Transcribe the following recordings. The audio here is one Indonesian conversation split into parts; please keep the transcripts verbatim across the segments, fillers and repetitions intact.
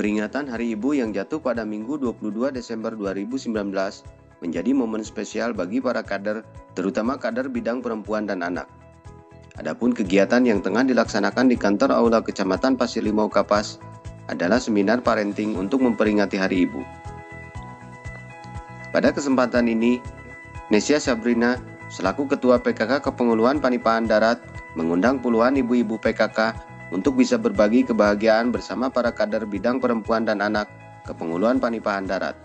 Peringatan Hari Ibu yang jatuh pada Minggu dua puluh dua Desember dua ribu sembilan belas menjadi momen spesial bagi para kader, terutama kader bidang perempuan dan anak. Adapun kegiatan yang tengah dilaksanakan di kantor Aula Kecamatan Pasir Limau Kapas adalah seminar parenting untuk memperingati Hari Ibu. Pada kesempatan ini, Nesia Sabrina selaku Ketua P K K Kepenguluan Panipahan Darat mengundang puluhan ibu-ibu P K K untuk bisa berbagi kebahagiaan bersama para kader bidang perempuan dan anak Kepenguluan Panipahan Darat.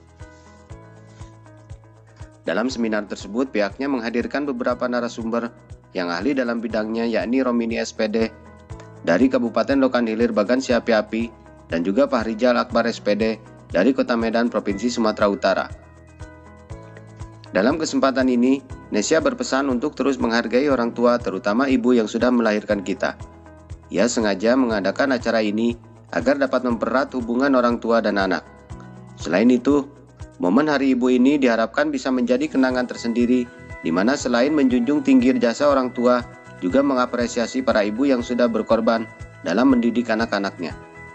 Dalam seminar tersebut, pihaknya menghadirkan beberapa narasumber yang ahli dalam bidangnya, yakni Romini S P D dari Kabupaten Lokan Hilir Bagan Siapi Api dan juga Pak Rijal Akbar S P D dari Kota Medan, Provinsi Sumatera Utara. Dalam kesempatan ini, Nesia berpesan untuk terus menghargai orang tua, terutama ibu yang sudah melahirkan kita. Ia sengaja mengadakan acara ini agar dapat mempererat hubungan orang tua dan anak. Selain itu, momen Hari Ibu ini diharapkan bisa menjadi kenangan tersendiri, di mana selain menjunjung tinggi jasa orang tua, juga mengapresiasi para ibu yang sudah berkorban dalam mendidik anak-anaknya.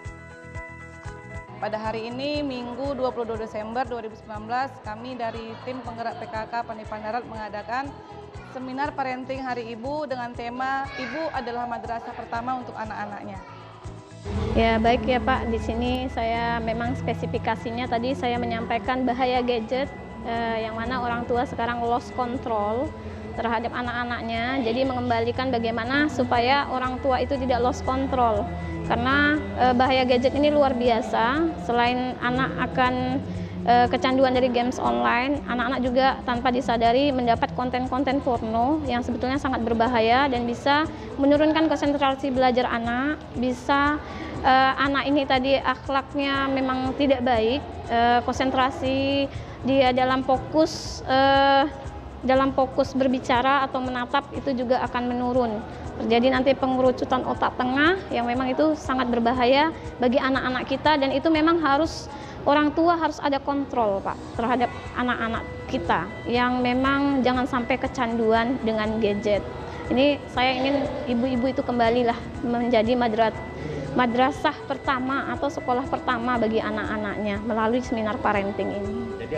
Pada hari ini, Minggu dua puluh dua Desember dua ribu sembilan belas, kami dari tim penggerak P K K Panipahan Darat mengadakan seminar parenting Hari Ibu dengan tema Ibu adalah madrasah pertama untuk anak-anaknya. Ya baik ya Pak, di sini saya memang spesifikasinya tadi saya menyampaikan bahaya gadget eh, yang mana orang tua sekarang lost control terhadap anak-anaknya. Jadi mengembalikan bagaimana supaya orang tua itu tidak lost control. Karena eh, bahaya gadget ini luar biasa, selain anak akan eh, kecanduan dari games online, anak-anak juga tanpa disadari mendapat konten-konten porno yang sebetulnya sangat berbahaya dan bisa menurunkan konsentrasi belajar anak, bisa Uh, anak ini tadi akhlaknya memang tidak baik, uh, konsentrasi dia dalam fokus uh, dalam fokus berbicara atau menatap itu juga akan menurun. Terjadi nanti pengerucutan otak tengah yang memang itu sangat berbahaya bagi anak-anak kita, dan itu memang harus orang tua harus ada kontrol Pak terhadap anak-anak kita yang memang jangan sampai kecanduan dengan gadget. Ini saya ingin ibu-ibu itu kembalilah menjadi madrasah madrasah pertama atau sekolah pertama bagi anak-anaknya melalui seminar parenting ini. Jadi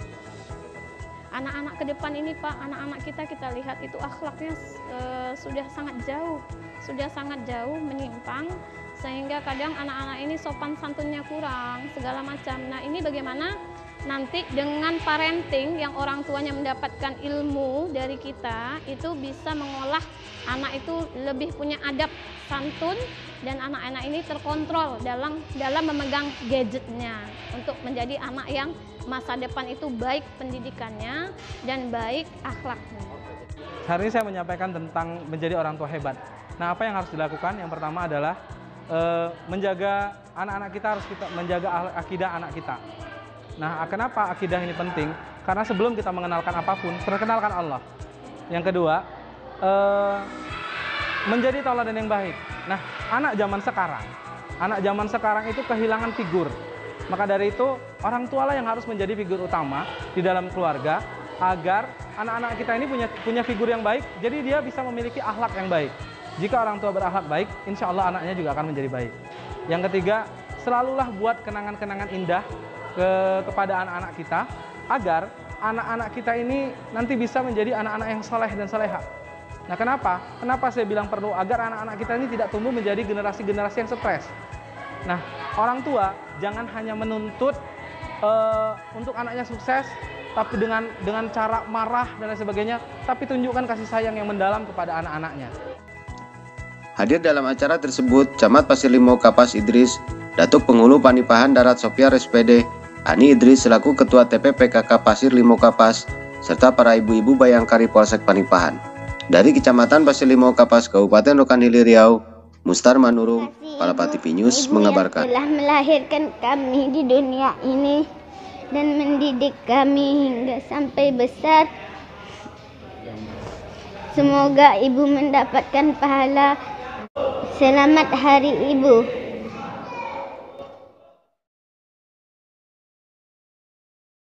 anak-anak ke depan ini Pak, anak-anak kita kita lihat itu akhlaknya e, sudah sangat jauh, sudah sangat jauh menyimpang, sehingga kadang anak-anak ini sopan santunnya kurang, segala macam. Nah ini bagaimana nanti dengan parenting yang orang tuanya mendapatkan ilmu dari kita, itu bisa mengolah anak itu lebih punya adab santun, dan anak-anak ini terkontrol dalam dalam memegang gadgetnya untuk menjadi anak yang masa depan itu baik pendidikannya dan baik akhlaknya. Hari ini saya menyampaikan tentang menjadi orang tua hebat. Nah, apa yang harus dilakukan? Yang pertama adalah e, menjaga anak-anak kita, harus kita menjaga akidah anak kita. Nah, kenapa akidah ini penting? Karena sebelum kita mengenalkan apapun, perkenalkan Allah. Yang kedua, eh, menjadi tauladan yang baik. Nah, anak zaman sekarang, anak zaman sekarang itu kehilangan figur. Maka dari itu, orang tua lah yang harus menjadi figur utama di dalam keluarga, agar anak-anak kita ini punya punya figur yang baik, jadi dia bisa memiliki akhlak yang baik. Jika orang tua berakhlak baik, insya Allah anaknya juga akan menjadi baik. Yang ketiga, selalulah buat kenangan-kenangan indah ke, kepada anak-anak kita, agar anak-anak kita ini nanti bisa menjadi anak-anak yang saleh dan saleha. Nah, kenapa? Kenapa saya bilang perlu? Agar anak-anak kita ini tidak tumbuh menjadi generasi-generasi yang stres. Nah, orang tua jangan hanya menuntut uh, untuk anaknya sukses, tapi dengan dengan cara marah dan lain sebagainya, tapi tunjukkan kasih sayang yang mendalam kepada anak-anaknya. Hadir dalam acara tersebut, Camat Pasir Limau Kapas Idris, Datuk Penghulu Panipahan Darat Sopiar S P D, Ani Idris selaku Ketua T P P K K Pasir Limau Kapas, serta para ibu-ibu Bayangkari Polsek Panipahan. Dari Kecamatan Pasir Limau Kapas, Kabupaten Lokan Hilir Riau, Mustar Manurung, Palapa T V News mengabarkan. Ibu yang telah melahirkan kami di dunia ini dan mendidik kami hingga sampai besar. Semoga ibu mendapatkan pahala. Selamat Hari Ibu.